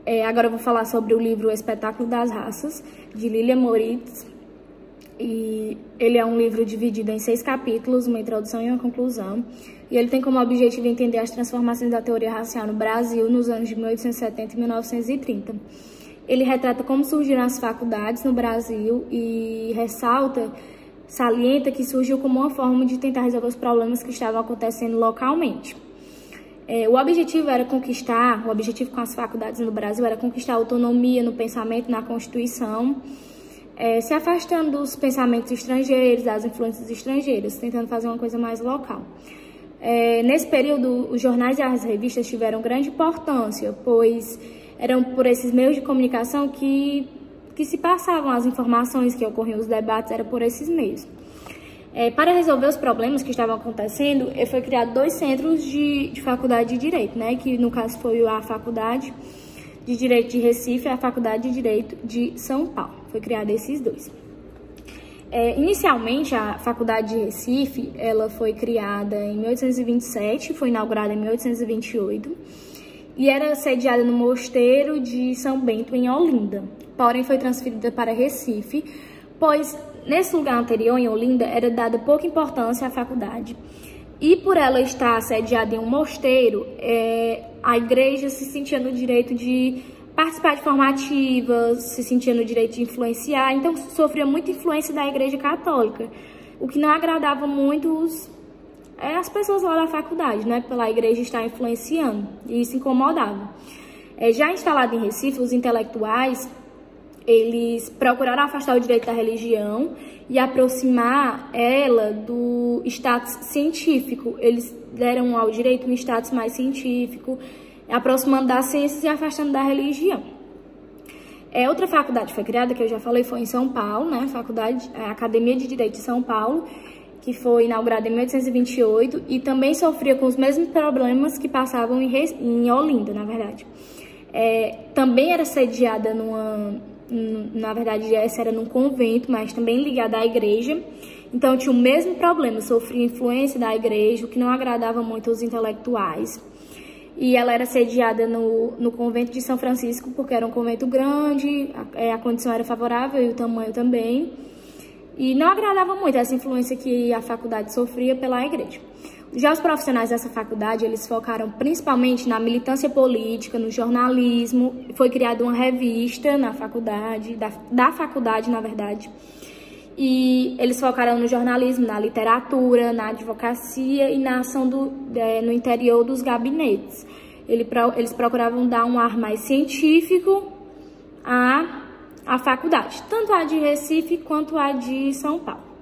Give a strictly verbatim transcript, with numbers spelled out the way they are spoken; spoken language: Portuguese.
É, agora eu vou falar sobre o livro O Espetáculo das Raças, de Lilia Moritz. E ele é um livro dividido em seis capítulos, uma introdução e uma conclusão. E ele tem como objetivo entender as transformações da teoria racial no Brasil nos anos de mil oitocentos e setenta e mil novecentos e trinta. Ele retrata como surgiram as faculdades no Brasil e ressalta, salienta que surgiu como uma forma de tentar resolver os problemas que estavam acontecendo localmente. É, o objetivo era conquistar, o objetivo com as faculdades no Brasil era conquistar autonomia no pensamento, na Constituição, é, se afastando dos pensamentos estrangeiros, das influências estrangeiras, tentando fazer uma coisa mais local. É, nesse período, os jornais e as revistas tiveram grande importância, pois eram por esses meios de comunicação que, que se passavam as informações, que ocorriam os debates, era por esses meios. É, para resolver os problemas que estavam acontecendo, foi criado dois centros de, de faculdade de Direito, né, que no caso foi a Faculdade de Direito de Recife e a Faculdade de Direito de São Paulo. Foi criado esses dois. É, inicialmente, a Faculdade de Recife, ela foi criada em mil oitocentos e vinte e sete, foi inaugurada em mil oitocentos e vinte e oito, e era sediada no Mosteiro de São Bento, em Olinda. Porém, foi transferida para Recife, pois nesse lugar anterior, em Olinda, era dada pouca importância à faculdade. E por ela estar sediada em um mosteiro, é, a igreja se sentia no direito de participar de formativas, se sentia no direito de influenciar, então sofria muita influência da igreja católica, o que não agradava muito os, é, as pessoas lá da faculdade, né, pela igreja estar influenciando, e isso incomodava. É, já instalado em Recife, os intelectuais, eles procuraram afastar o direito da religião e aproximar ela do status científico. Eles deram ao direito um status mais científico, aproximando das ciências e afastando da religião. É, outra faculdade foi criada, que eu já falei, foi em São Paulo, né? Faculdade, a Academia de Direito de São Paulo, que foi inaugurada em mil oitocentos e vinte e oito e também sofria com os mesmos problemas que passavam em, Re... em Olinda, na verdade. É, também era sediada numa... Na verdade, essa era num convento, mas também ligada à igreja. Então, tinha o mesmo problema, sofria influência da igreja, o que não agradava muito aos intelectuais. E ela era sediada no, no convento de São Francisco, porque era um convento grande, a, a condição era favorável e o tamanho também. E não agradava muito essa influência que a faculdade sofria pela igreja. Já os profissionais dessa faculdade, eles focaram principalmente na militância política, no jornalismo. Foi criada uma revista na faculdade, da, da faculdade, na verdade. E eles focaram no jornalismo, na literatura, na advocacia e na ação do, é, no interior dos gabinetes. Ele, eles procuravam dar um ar mais científico à, à faculdade, tanto a de Recife quanto a de São Paulo.